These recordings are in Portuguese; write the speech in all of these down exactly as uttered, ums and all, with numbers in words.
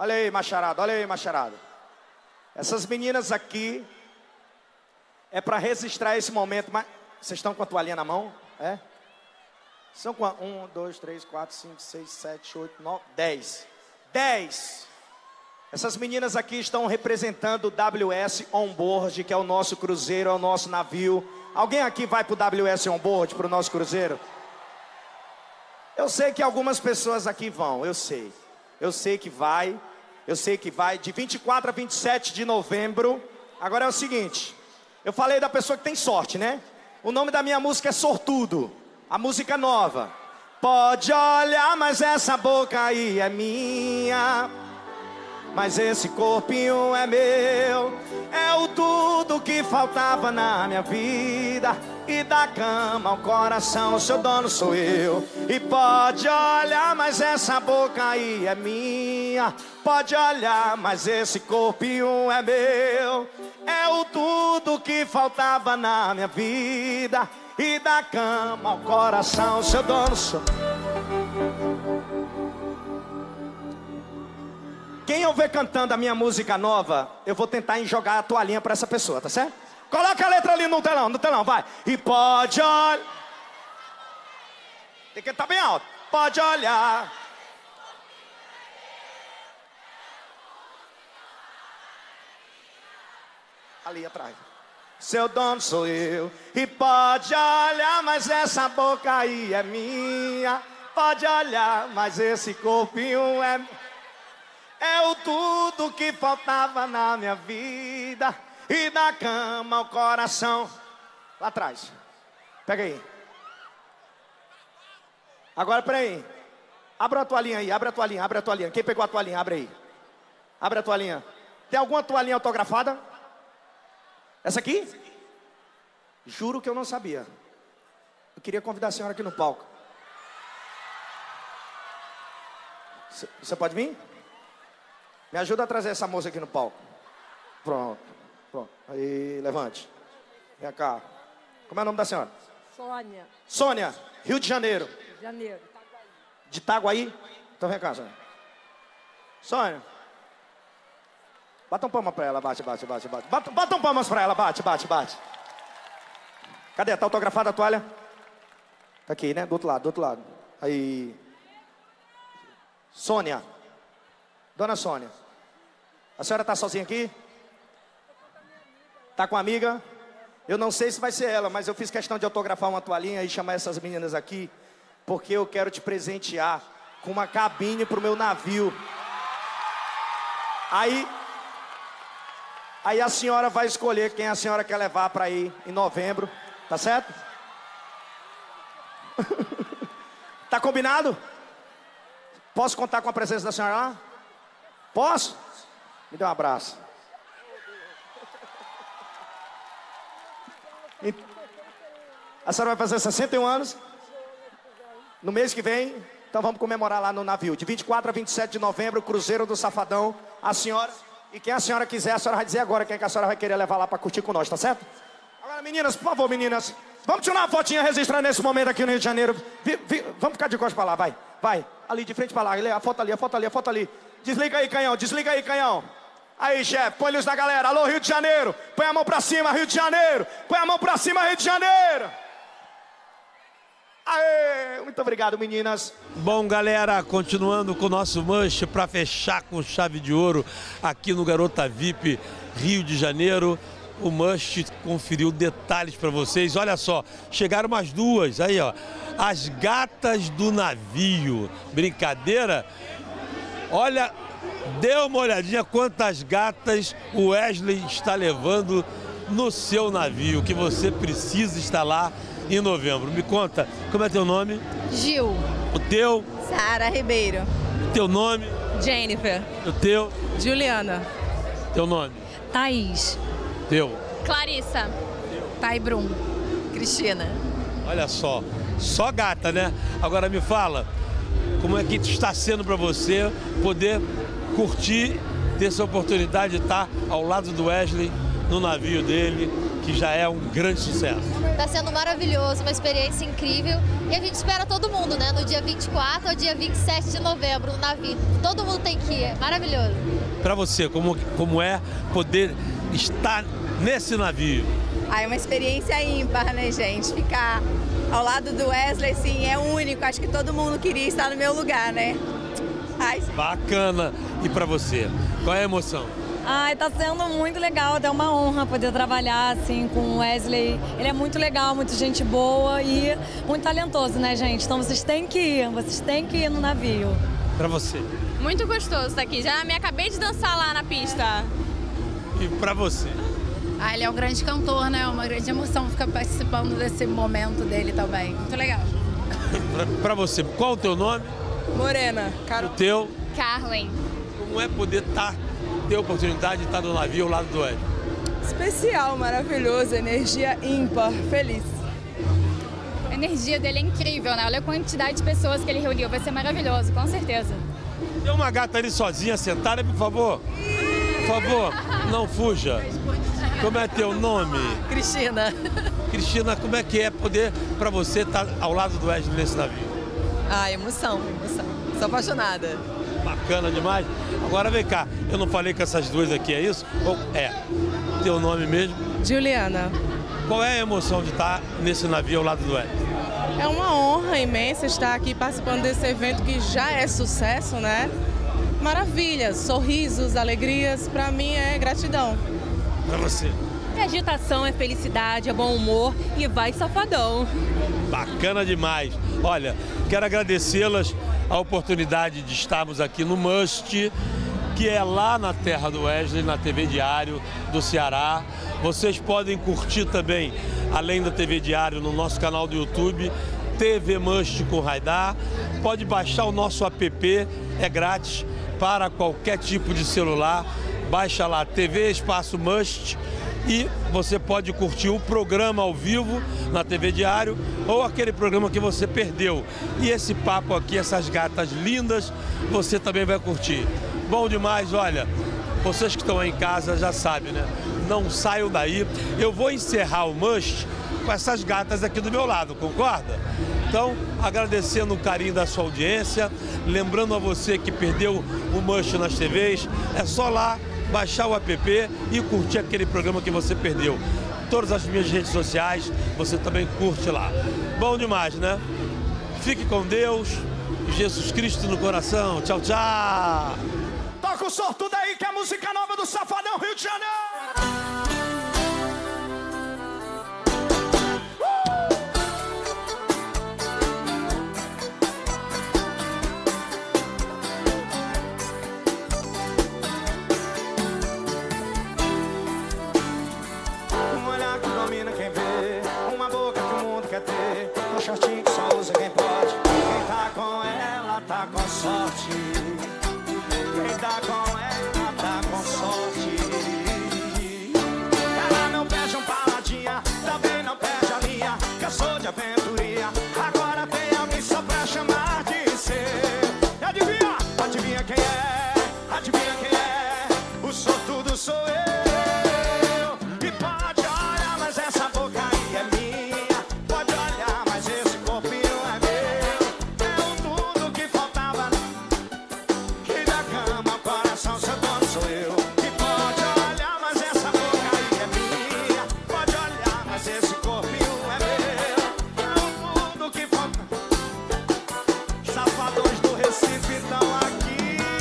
Olha aí, macharada, olha aí, macharada. Essas meninas aqui é para registrar esse momento. Mas vocês estão com a toalhinha na mão? É? São com um, dois, três, quatro, cinco, seis, sete, oito, nove, dez. Dez. Essas meninas aqui estão representando o W S Onboard, que é o nosso cruzeiro, é o nosso navio. Alguém aqui vai para o W S Onboard, para o nosso cruzeiro? Eu sei que algumas pessoas aqui vão, eu sei. Eu sei que vai, eu sei que vai. De vinte e quatro a vinte e sete de novembro. Agora é o seguinte, eu falei da pessoa que tem sorte, né? O nome da minha música é Sortudo. A música nova. Pode olhar, mas essa boca aí é minha. Mas esse corpinho é meu. É o tudo que faltava na minha vida. E da cama ao coração, seu dono sou eu. E pode olhar, mas essa boca aí é minha. Pode olhar, mas esse corpinho é meu. É o tudo que faltava na minha vida. E da cama ao coração, seu dono sou. Quem eu ver cantando a minha música nova, eu vou tentar jogar a toalhinha pra essa pessoa, tá certo? Coloca a letra ali no telão, no telão, vai. E pode olhar. Tem que estar bem alto. Pode olhar. Ali atrás. Seu dono sou eu. E pode olhar, mas essa boca aí é minha. Pode olhar, mas esse corpinho é... É o tudo que faltava na minha vida. E da cama ao coração. Lá atrás. Pega aí. Agora, peraí. Abra a toalhinha aí, abre a toalhinha, abre a toalhinha. Quem pegou a toalhinha, abre aí. Abre a toalhinha. Tem alguma toalhinha autografada? Essa aqui? Juro que eu não sabia. Eu queria convidar a senhora aqui no palco. Você pode vir? Me ajuda a trazer essa moça aqui no palco. Pronto, pronto. Aí, levante. Vem cá. Como é o nome da senhora? Sônia. Sônia, Rio de Janeiro. Rio de Janeiro, Itaguaí. De Itaguaí? Então vem cá, Sônia. Sônia. Bata um palma pra ela, bate, bate, bate, bate. Bata, bata um palmas pra ela, bate, bate, bate. Cadê? Tá autografada a toalha? Tá aqui, né? Do outro lado, do outro lado. Aí. Sônia. Dona Sônia. A senhora tá sozinha aqui? Tá com a amiga? Eu não sei se vai ser ela, mas eu fiz questão de autografar uma toalhinha e chamar essas meninas aqui, porque eu quero te presentear com uma cabine pro meu navio. Aí... Aí a senhora vai escolher quem a senhora quer levar para ir em novembro, tá certo? Tá combinado? Posso contar com a presença da senhora lá? Posso? Me dê um abraço. A senhora vai fazer sessenta e um anos? No mês que vem? Então vamos comemorar lá no navio. De vinte e quatro a vinte e sete de novembro, Cruzeiro do Safadão. A senhora... E quem a senhora quiser, a senhora vai dizer agora quem é que a senhora vai querer levar lá pra curtir com nós, tá certo? Agora, meninas, por favor, meninas. Vamos tirar uma fotinha registrando nesse momento aqui no Rio de Janeiro. Vi, vi, vamos ficar de costas pra lá, vai. Vai. Ali, de frente pra lá. A foto ali, a foto ali, a foto ali. Desliga aí, canhão. Desliga aí, canhão. Aí, chefe. Põe luz da galera. Alô, Rio de Janeiro. Põe a mão pra cima, Rio de Janeiro. Põe a mão pra cima, Rio de Janeiro. Aê! Muito obrigado, meninas. Bom, galera, continuando com o nosso manche para fechar com chave de ouro aqui no Garota V I P Rio de Janeiro. O manche conferiu detalhes para vocês. Olha só, chegaram umas duas aí, ó. As gatas do navio. Brincadeira? Olha, dê uma olhadinha quantas gatas o Wesley está levando no seu navio, que você precisa estar lá em novembro. Me conta, como é teu nome? Gil. O teu? Sara Ribeiro. O teu nome? Jennifer. O teu? Juliana. Teu nome? Thaís. Teu? Clarissa. Thay Brum. Cristina. Olha só, só gata, né? Agora me fala, como é que está sendo para você poder curtir, ter essa oportunidade de estar ao lado do Wesley, no navio dele, que já é um grande sucesso. Tá sendo maravilhoso, uma experiência incrível. E a gente espera todo mundo, né? No dia vinte e quatro ao dia vinte e sete de novembro, no navio. Todo mundo tem que ir, é maravilhoso. Para você, como, como é poder estar nesse navio? Ah, é uma experiência ímpar, né, gente? Ficar ao lado do Wesley, assim, é único. Acho que todo mundo queria estar no meu lugar, né? Ai, Bacana. E para você, qual é a emoção? Ai, tá sendo muito legal, é uma honra poder trabalhar assim com o Wesley. Ele é muito legal, muito gente boa e muito talentoso, né, gente? Então vocês têm que ir, vocês têm que ir no navio. Para você? muito gostoso estar aqui. Já me acabei de dançar lá na pista. E para você? Ah, ele é um grande cantor, né? É uma grande emoção ficar participando desse momento dele também. Muito legal. Para você, qual o teu nome? Morena, Carol. O teu? Carlen. Como é poder estar, ter a oportunidade de estar no navio ao lado do Ed? Especial, maravilhoso, energia ímpar, feliz. A energia dele é incrível, né? Olha a quantidade de pessoas que ele reuniu. Vai ser maravilhoso, com certeza. Tem uma gata ali sozinha, sentada, por favor. Por favor, não fuja. Como é teu nome? Cristina. Cristina, como é que é poder, para você, estar ao lado do Ed nesse navio? Ah, emoção, emoção. Sou apaixonada. Bacana demais. Agora vem cá, eu não falei com essas duas aqui, é isso? Ou é? Teu nome mesmo? Juliana, Qual é a emoção de estar nesse navio ao lado do Ed? é uma honra imensa estar aqui participando desse evento que já é sucesso, né? Maravilhas, sorrisos, alegrias, para mim é gratidão. Para você? É agitação, é felicidade, é bom humor e vai safadão. Bacana demais. Olha, quero agradecê-las a oportunidade de estarmos aqui no Must, que é lá na terra do Wesley, na T V Diário do Ceará. Vocês podem curtir também, além da T V Diário, no nosso canal do YouTube, T V Must com Raidar. Pode baixar o nosso app, é grátis para qualquer tipo de celular. Baixa lá, T V Espaço Must, e você pode curtir o programa ao vivo na T V Diário ou aquele programa que você perdeu. E esse papo aqui, essas gatas lindas, você também vai curtir. Bom demais, olha, vocês que estão aí em casa já sabem, né? Não saiam daí. Eu vou encerrar o Must com essas gatas aqui do meu lado, concorda? Então, agradecendo o carinho da sua audiência, lembrando a você que perdeu o Must nas T Vs, é só lá baixar o app e curtir aquele programa que você perdeu. Todas as minhas redes sociais, você também curte lá. Bom demais, né? Fique com Deus e Jesus Cristo no coração. Tchau, tchau! Toca o sortudo aí, que é a música nova do Safadão, Rio de Janeiro! Um olhar que domina quem vê, uma boca que o mundo quer ter, um shortinho que só usa quem pode. Quem tá com ela tá com sorte. Quem tá com ela tá com sorte. Ela não perde um paladinha, também não perde a linha. Cansou de aventuria, agora tem alguém só pra chamar de seu. E adivinha, adivinha quem é, adivinha quem é, o sortudo sou eu. E pode olhar, mas essa boca aí é minha. Pode olhar, mas esse corpinho é meu. É um tudo que faltava, que da cama, coração, seu dono sou eu. E pode olhar, mas essa boca aí é minha. Pode olhar, mas esse corpinho é meu. É um tudo que falta. Safadões do Recife estão aqui.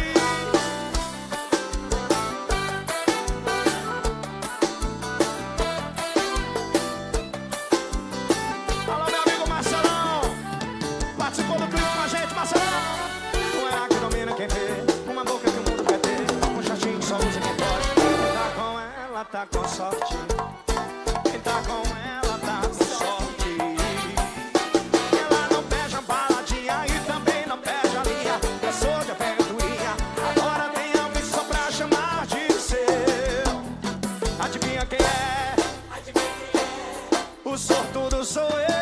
Alô, meu amigo Marcelão, participou do clipe com a gente, Marcelão. Um olhar que domina quem vê, uma boca que o mundo quer ter, um shortinho que só usa quem pode. Quem tá com ela tá com sorte. Quem tá com ela tá com sorte. Ela não perde a baladinha e também não perde a linha. Cansou de aventurinha, agora tem alguém só pra chamar de seu. Adivinha quem é? O sortudo sou eu.